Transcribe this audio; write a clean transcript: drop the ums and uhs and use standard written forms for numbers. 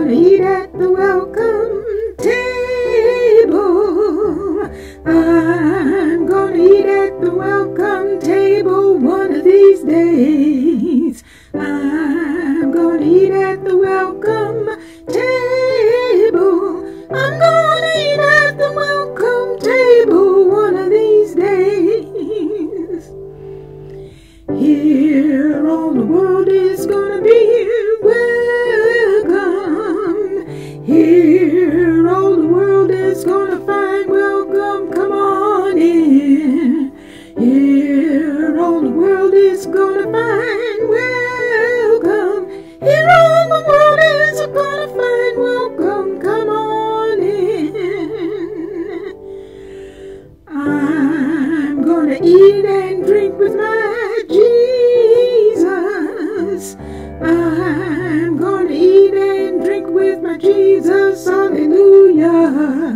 gonna eat at the welcome table. I'm gonna eat at the welcome table one of these days. I'm gonna eat at the welcome table. I'm gonna eat at the welcome table one of these days. Here all the world is gonna be welcome. Here all the world is gonna find welcome. Come on in. Here all the world is gonna find welcome. Here all the world is gonna find welcome. Come on in. I'm gonna eat and drink with my Jesus. I'm gonna eat and drink with my Jesus. Hallelujah.